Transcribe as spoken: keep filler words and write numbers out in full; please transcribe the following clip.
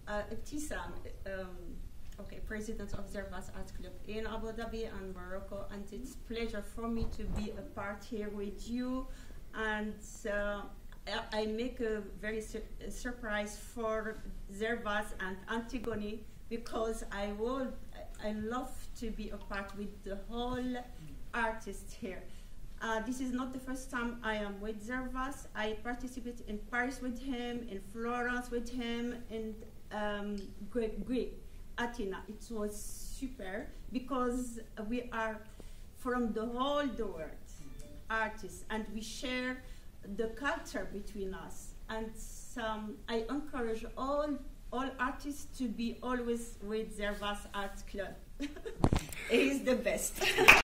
uh, Ibtisam, um, okay, president of Zervas Art Club in Abu Dhabi and Morocco, and it's a pleasure for me to be a part here with you. And uh, I, I make a very su a surprise for Zervas and Antigone, because I would, I love to be a part with the whole artists here. Uh, this is not the first time I am with Zervas. I participated in Paris with him, in Florence with him, in um, Greece, Athena. It was super because we are from the whole the world, artists, and we share the culture between us. And um, I encourage all all artists to be always with Zervas Art Club. It is the best.